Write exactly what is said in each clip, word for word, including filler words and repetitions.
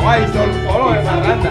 Ay, solo, solo de parranda.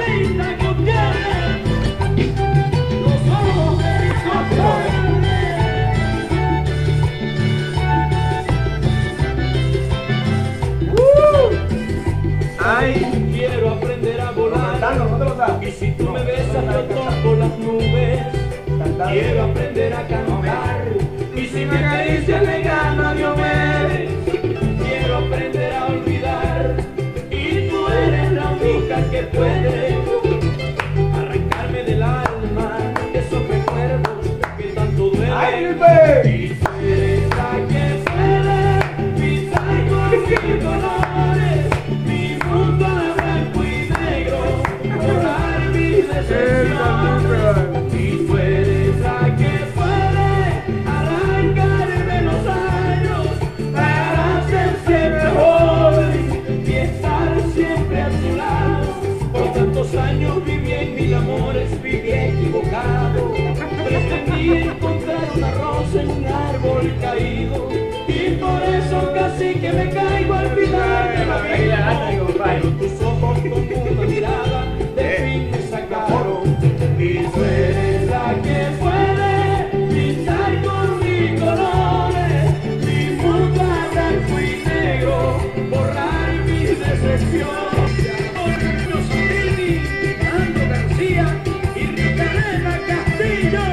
Ay, quiero aprender a volar. Y si tú me besas yo toco las nubes. Quiero aprender a cantar. Y si me acaricias le gano a Diomedes. Quiero aprender a olvidar. Y tú eres la única que puede arrancarme del alma esos recuerdos que tanto duelen. Y tú eres la que puede pisar con mis colores mi mundo de blanco y negro, borrar mi decepción. Y tú eres la que puede arrancarme los años para ser siempre joven y estar siempre a tu lado. Por tantos años viví en mil amores, viví equivocado. Pretendí encontrar una rosa en un árbol caído y por eso casi que me caigo al final de la vida. Pero tus ojos con una mirada de fin me sacaron. Y tú eres la que puede pintar con mis colores mi mundo a blanco y negro, borrar mi decepción. Orlando Solini, Fernando García y Ricarena Castillo.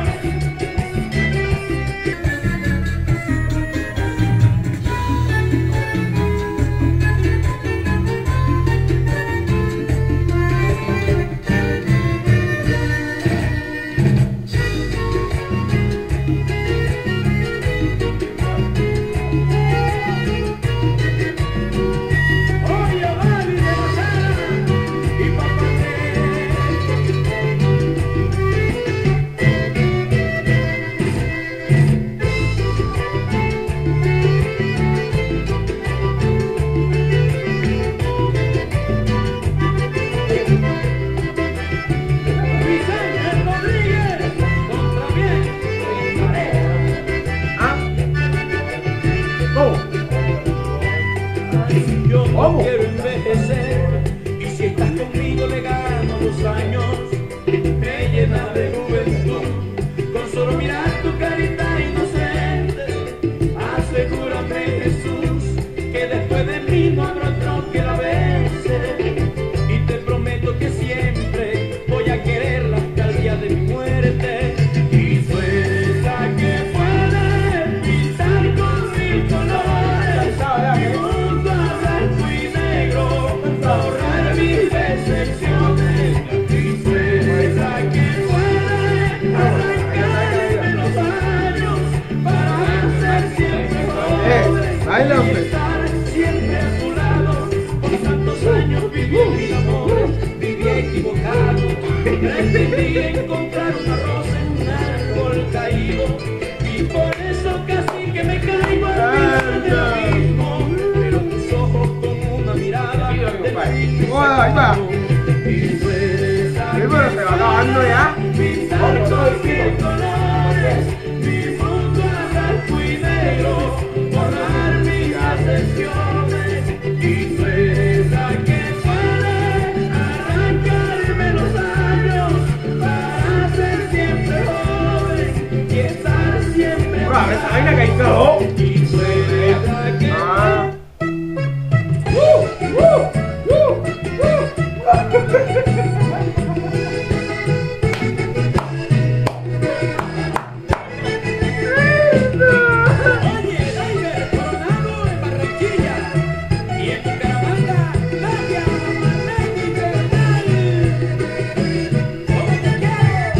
Oye, Bali de la Sala y Papá Vicente Rodríguez, contra bien, pareja. Yo no quiero envejecer y si estás conmigo le gano los años. Me llena de juventud con solo mirar tu carita inocente. Asegúrame, Jesús, que después de mí no habrá otro que la bese. Y te prometo que siempre voy a quererla hasta el día de mi muerte. Y tú eres la que puede pintar con mil colores mi mundo a blanco y negro, borrar mis decepciones. Y tú eres la que puede arrancarme los años para ser siempre joven y estar siempre a tu lado. Por tantos años viví mil amores, viví equivocado. Pretendí encontrar una rosa en un árbol caído y por eso casi que me caigo al final del abismo. Pero tus ojos con una mirada de fin me sacaron. Y tú eres la que puede pintar con mil colores mi mundo a blanco y negro, borrar mis decepciones. Y tú eres la que puede arrancarme los años para ser siempre joven y estar siempre a tu lado. Y tú eres la que Oye, Daiver Coronado en Barranquilla y en Bucaramanga, Nadia Marlene Bernal. ¿Cómo te quiero?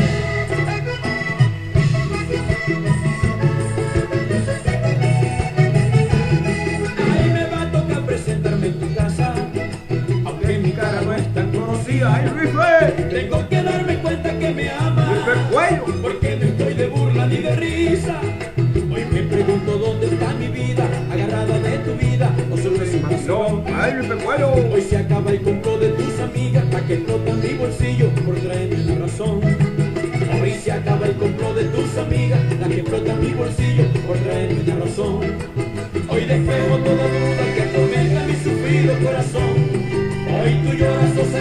Ahí me va a tocar presentarme en tu casa, aunque mi cara no es tan conocida. ¡Ay, Luis Fe! Tengo que darme cuenta que me amas, Cuello. porque no estoy de burla ni de risa. Hoy me pregunto dónde está mi vida, agarrada de tu vida o su resignación. ¡Ay, Luis Cuello! Hoy se acaba el compro de tus amigas, la que explota mi bolsillo por traerme la razón. Hoy se acaba el compro de tus amigas, la que explota mi bolsillo por traerme la razón. Hoy despejo toda duda que atormenta mi sufrido corazón. Hoy tú lloras o se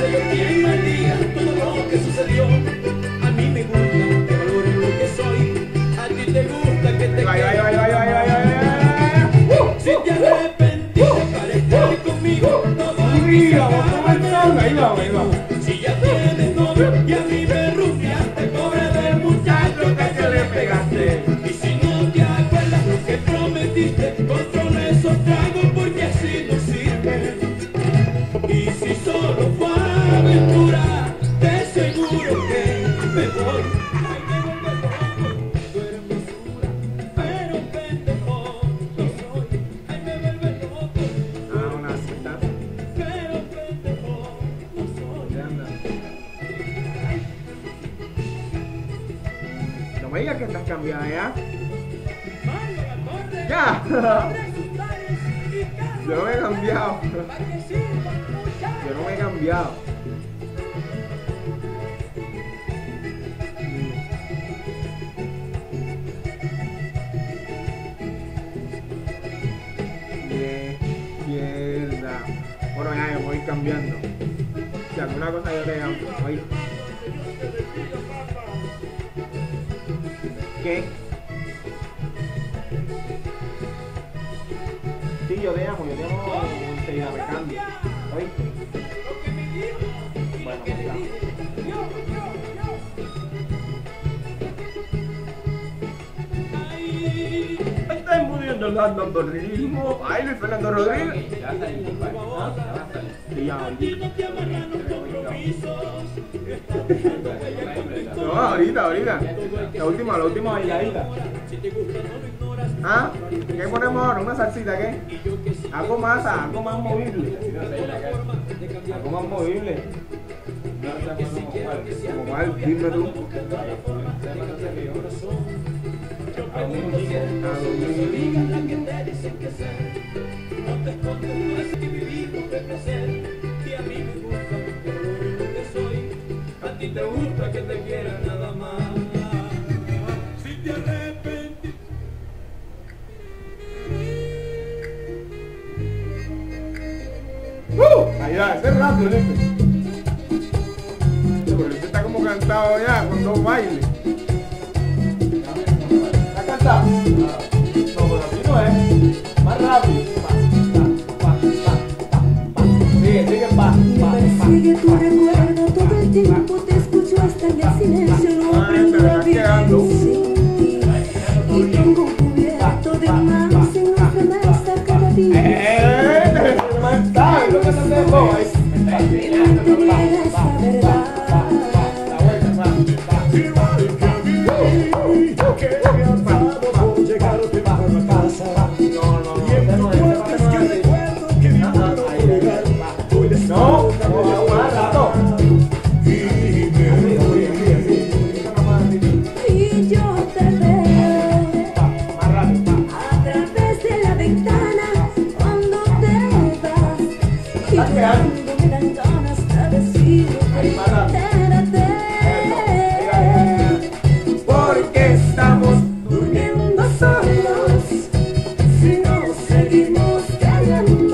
aquí, vamos comenzando. Ahí vamos, ahí vamos. Si ya tienes novio y a mí me rufiaste, pobre del muchacho que se le pegaste. Y si no te acuerdas lo que prometiste, controla esos tragos porque así no sirve. Y si solo fue aventura, te seguro que me voy. Ay, me vuelve loco, tú eres basura, pero pendejo no soy. Ay, me vuelve loco, Ah, una cita. pero pendejo no soy. ¿Qué anda? No me digas que estás cambiada ya. Mario, acorde, Ya. abre sus bares y carros. Yo no me he cambiado. Para que sirva, muchachos. Yo no me he cambiado. Bien, mierda. Bueno, ya me voy cambiando. Si alguna cosa yo te cambio. Oye. ¿Qué? Sí, yo te llamo, yo te llamo enseguida, me cambio. ¿Oíste? Bueno, pues ya. Están muriendo el algoritmo. Ay, Luis Fernando Rodríguez. Ya va a salir, compadre. Ah, ya va a salir. Sí, ya, ahorita. No te amarran los compromisos. No, ahorita, ahorita. La última, la última bailadita. Si te gusta, no lo ignoras. ¿Ah? ¿Qué ponemos ahora? ¿Una salsita qué? Algo más, algo más movible. Algo más movible. Como cuál, dime tú. A mí, Digan la que te dicen que ser. No te escondes, no es que vivimos de placer. Y a mí me gusta porque lo que soy. A ti te gusta que te quieran nada más. Si te arrepentís. ¡Uh! Ahí va, ese rato, ¿viste? Pero este está como cantado ya, con dos bailes. ¿Está cantado? No, pero así no es. Más rápido. Pa, pa, pa, pa, pa. Sigue, sigue, pa, pa, pa. Sigue tu recuerdo todo el tiempo, te escucho hasta en el silencio, no aprendo a vivir sin ti. Y pongo un cubierto de manos en nuestra mesa cada día. ¡Eh! ¡Te mata! ¿Lo que estás haciendo? No te niegas esta verdad. No, no, más rato. Y yo te veo Más rápido. a través de la ventana cuando te vas. Y cuando me dan ganas de decirte, quédate. Porque estamos Durmiendo solos, si no seguimos callando,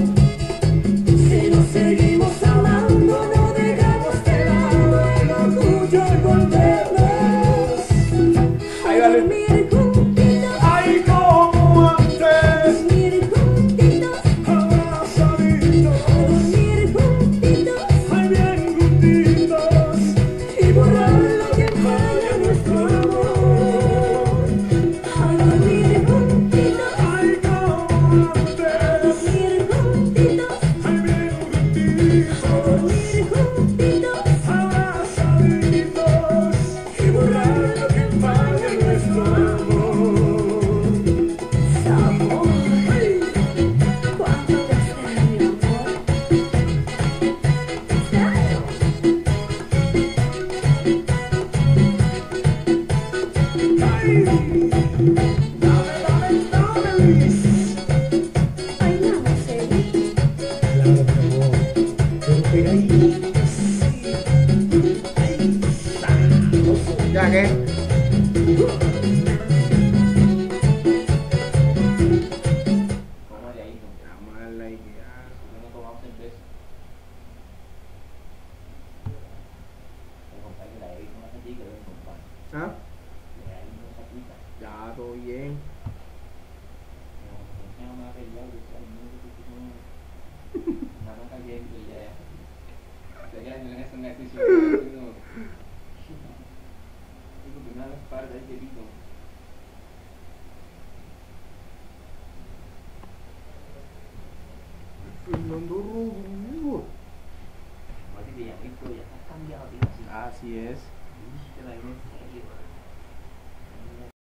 si no seguimos amando, no dejamos de lado el orgullo y volvemos a Ahí, dale. dormir juntitos, ¡ay, como antes! dormir juntitos, Abrazaditos, dormir juntitos ay, bien juntitos. y borrar lo que falla nuestro amor. A dormir juntitos, ¡Ay, como antes! dormir juntitos, ¡Ay, bien juntitos! dormir juntitos Abrazaditos y borrar lo que falla en nuestro amor. amor. Cuánto te extraño, amor. Te extraño. Ay, no, no sé. ¿Ya qué? Vamos de ahí, compadre. Vamos a darle ahí que ya. No tomamos cerveza. El compadre que la he visto una satica, ven, compadre. ¿Ah? Le hay una saquita. Ya, todo bien. Pero me va a pelear, yo sé, no sé qué es una- una maca bien, pues ya. Se quedan en ese ejercicio. Digo, que me da la espalda, ahí te digo. Fernando Rodrigo. Parece que ya, esto ya está cambiado, tío. Así es. Te la digo en serio.